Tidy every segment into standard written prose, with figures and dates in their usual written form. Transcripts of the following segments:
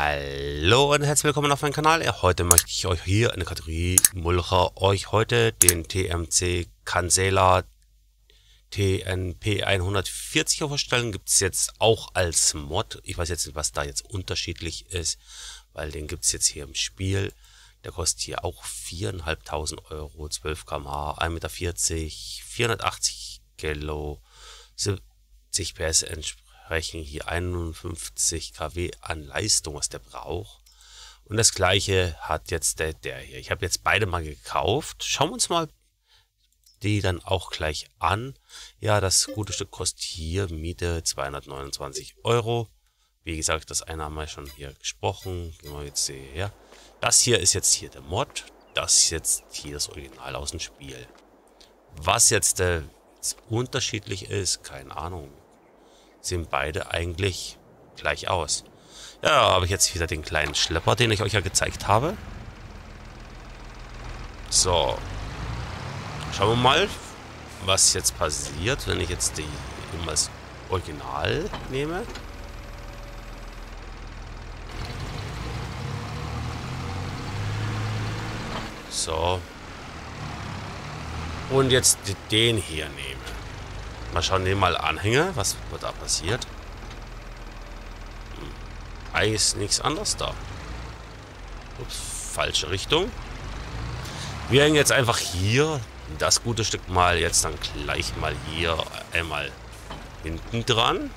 Hallo und herzlich willkommen auf meinem Kanal. Heute möchte ich euch hier in der Kategorie Mulcher den TMC Kansela TNP 140 vorstellen. Gibt es jetzt auch als Mod. Ich weiß jetzt nicht, was da jetzt unterschiedlich ist, weil den gibt es jetzt hier im Spiel. Der kostet hier auch 4.500 Euro, 12 km/h, 1,40 Meter, 480 Kilo, 70 PS entsprechen hier 51 kW an Leistung, was der braucht. Und das gleiche hat jetzt der hier. Ich habe jetzt beide mal gekauft. Schauen wir uns mal die dann auch gleich an. Ja, das gute Stück kostet hier Miete 229 Euro. Wie gesagt, das eine haben wir schon hier gesprochen. Gehen wir jetzt hierher. Das hier ist jetzt hier der Mod. Das ist jetzt hier das Original aus dem Spiel. Was jetzt unterschiedlich ist, keine Ahnung. Sehen beide eigentlich gleich aus. Ja, habe ich jetzt wieder den kleinen Schlepper, den ich euch ja gezeigt habe. So. Schauen wir mal, was jetzt passiert, wenn ich jetzt das Original nehme. So. Und jetzt den hier nehme. Mal schauen, den mal anhänge. Was da passiert? Eigentlich ist nichts anderes da. Ups, falsche Richtung. Wir hängen jetzt einfach hier das gute Stück mal jetzt dann gleich mal hier einmal hinten dran.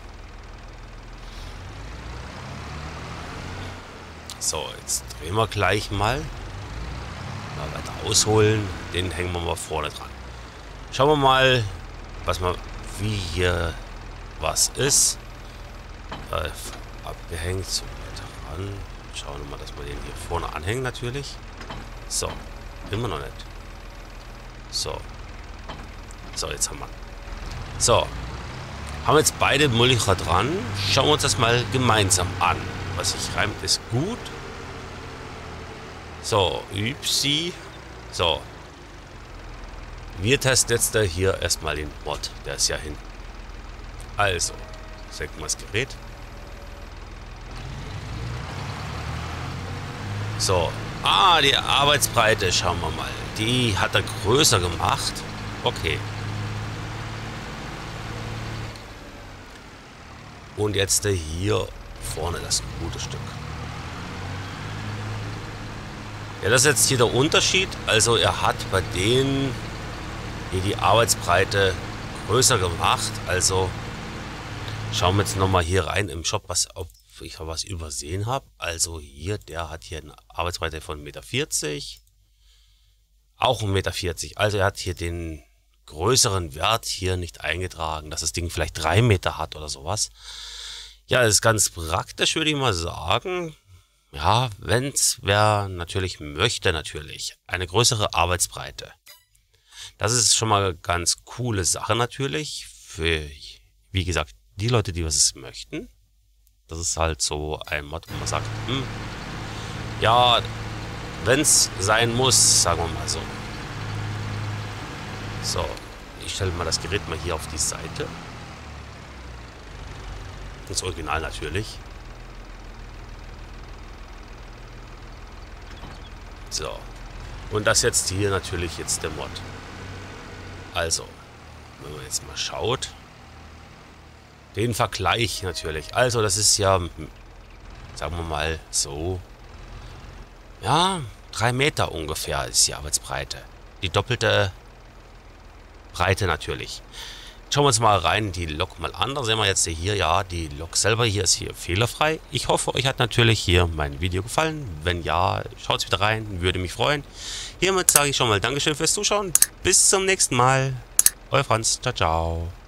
So, jetzt drehen wir gleich mal. Mal weiter ausholen. Den hängen wir mal vorne dran. Schauen wir mal, wie hier was ist. Abgehängt, so weiter ran. Schauen wir mal, dass wir den hier vorne anhängen natürlich. So, immer noch nicht. So. So, jetzt haben wir. So. Haben wir jetzt beide Mulcher dran. Schauen wir uns das mal gemeinsam an. Was sich reimt, ist gut. So, Übsi. So. Wir testen jetzt hier erstmal den Mod. Der ist ja hinten. Also, senken wir das Gerät. So. Ah, die Arbeitsbreite, schauen wir mal. Die hat er größer gemacht. Okay. Und jetzt hier vorne das gute Stück. Ja, das ist jetzt hier der Unterschied. Also er hat bei denen hier die Arbeitsbreite größer gemacht. Also schauen wir jetzt nochmal hier rein im Shop, ob ich was übersehen habe. Also hier, der hat hier eine Arbeitsbreite von 1,40 Meter. Auch 1,40 Meter. Also er hat hier den größeren Wert hier nicht eingetragen, dass das Ding vielleicht 3 Meter hat oder sowas. Ja, das ist ganz praktisch, würde ich mal sagen. Ja, wer natürlich möchte, natürlich eine größere Arbeitsbreite. Das ist schon mal eine ganz coole Sache natürlich. Für, wie gesagt, die Leute, die was möchten. Das ist halt so ein Mod, wo man sagt, ja, wenn es sein muss, sagen wir mal so. So, ich stelle mal das Gerät mal hier auf die Seite. Das Original natürlich. So, und das jetzt hier natürlich jetzt der Mod. Also, wenn man jetzt mal schaut. Den Vergleich natürlich. Also das ist ja, sagen wir mal so, ja, 3 Meter ungefähr ist die Arbeitsbreite. Die doppelte Breite natürlich. Schauen wir uns mal rein, die Lok mal an. Da sehen wir jetzt hier, ja, die Lok selber hier ist hier fehlerfrei. Ich hoffe, euch hat natürlich hier mein Video gefallen. Wenn ja, schaut wieder rein, würde mich freuen. Hiermit sage ich schon mal Dankeschön fürs Zuschauen. Bis zum nächsten Mal. Euer Franz. Ciao, ciao.